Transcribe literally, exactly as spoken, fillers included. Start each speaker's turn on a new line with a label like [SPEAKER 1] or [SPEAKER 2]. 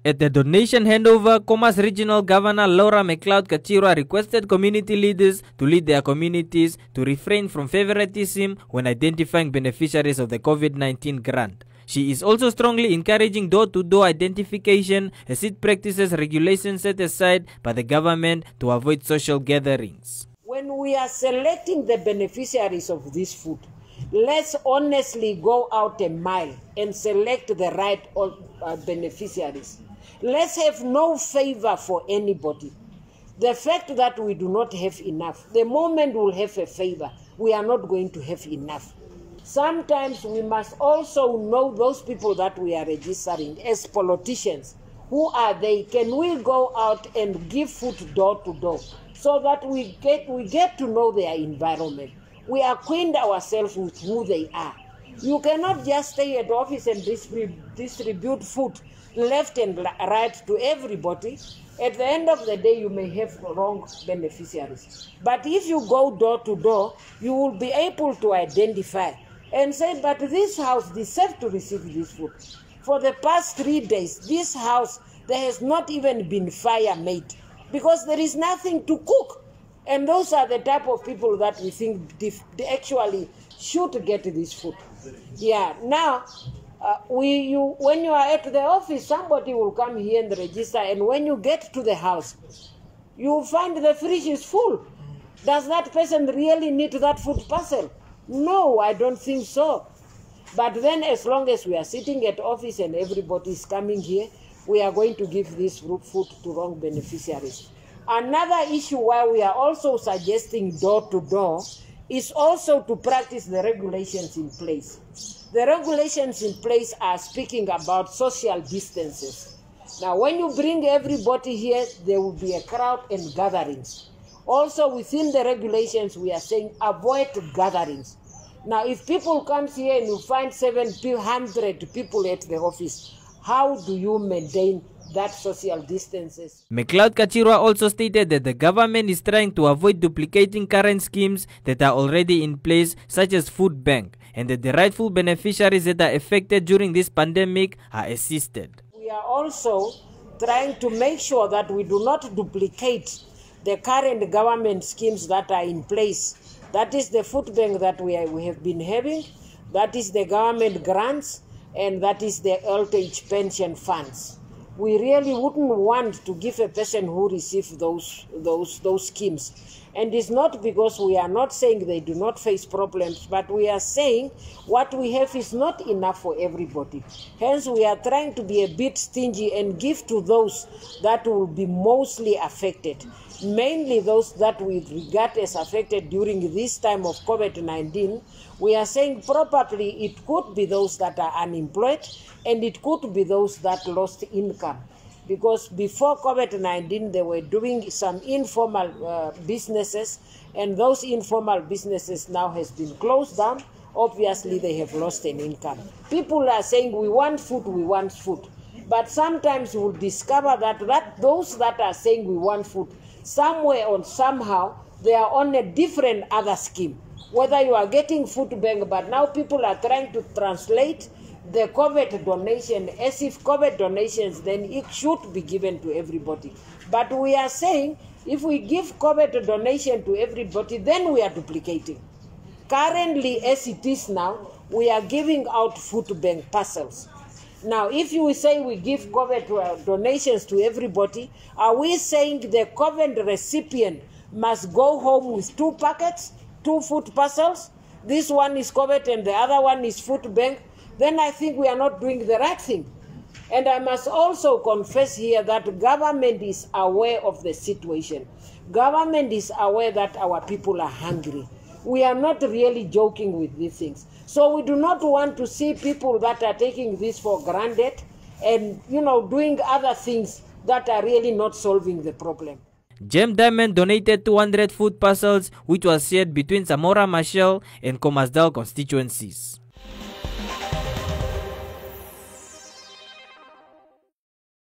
[SPEAKER 1] At the donation handover, Khomas Regional Governor Laura McLeod Kachirwa requested community leaders to lead their communities to refrain from favoritism when identifying beneficiaries of the COVID nineteen grant. She is also strongly encouraging door-to-door identification as it practices regulations set aside by the government to avoid social gatherings.
[SPEAKER 2] When we are selecting the beneficiaries of this food, let's honestly go out a mile and select the right uh, beneficiaries. Let's have no favor for anybody. The fact that we do not have enough, the moment we'll have a favor, we are not going to have enough. Sometimes we must also know those people that we are registering as politicians. Who are they? Can we go out and give food door to door so that we get, we get to know their environment? We acquaint ourselves with who they are. You cannot just stay at the office and distribute food left and right to everybody. At the end of the day, you may have wrong beneficiaries. But if you go door to door, you will be able to identify and say, but this house deserves to receive this food. For the past three days, this house, there has not even been fire made because there is nothing to cook. And those are the type of people that we think they actually should get this food. Yeah, now, uh, we, you, when you are at the office, somebody will come here and register, and when you get to the house, you will find the fridge is full. Does that person really need that food parcel? No, I don't think so. But then as long as we are sitting at office and everybody is coming here, we are going to give this food to wrong beneficiaries. Another issue why we are also suggesting door-to-door is also to practice the regulations in place. The regulations in place are speaking about social distances. Now, when you bring everybody here, there will be a crowd and gatherings. Also, within the regulations, we are saying avoid gatherings. Now, if people come here and you find seven hundred people at the office, how do you maintain that social distances?
[SPEAKER 1] McLeod Kachirwa also stated that the government is trying to avoid duplicating current schemes that are already in place, such as Food Bank, and that the rightful beneficiaries that are affected during this pandemic are assisted.
[SPEAKER 2] We are also trying to make sure that we do not duplicate the current government schemes that are in place. That is the Food Bank that we, are, we have been having, that is the government grants, and that is the old age pension funds. We really wouldn't want to give a person who receives those, those, those schemes. And it's not because we are not saying they do not face problems, but we are saying what we have is not enough for everybody. Hence, we are trying to be a bit stingy and give to those that will be mostly affected, mainly those that we regard as affected during this time of COVID nineteen. We are saying probably it could be those that are unemployed and it could be those that lost income. Because before COVID nineteen, they were doing some informal uh, businesses, and those informal businesses now has been closed down. Obviously, they have lost an income. People are saying, we want food, we want food. But sometimes you will discover that, that those that are saying we want food, somewhere or somehow, they are on a different other scheme. Whether you are getting Food Bank, but now people are trying to translate the COVID donation as if COVID donations, then it should be given to everybody. But we are saying if we give COVID donation to everybody, then we are duplicating. Currently, as it is now, we are giving out Food Bank parcels. Now, if you say we give COVID donations to everybody, are we saying the COVID recipient must go home with two packets, two food parcels? This one is COVID and the other one is Food Bank. Then I think we are not doing the right thing. And I must also confess here that government is aware of the situation. Government is aware that our people are hungry. We are not really joking with these things. So we do not want to see people that are taking this for granted and, you know, doing other things that are really not solving the problem.
[SPEAKER 1] Gem Diamond donated two hundred food parcels, which was shared between Zamora Machel and Khomasdal constituencies.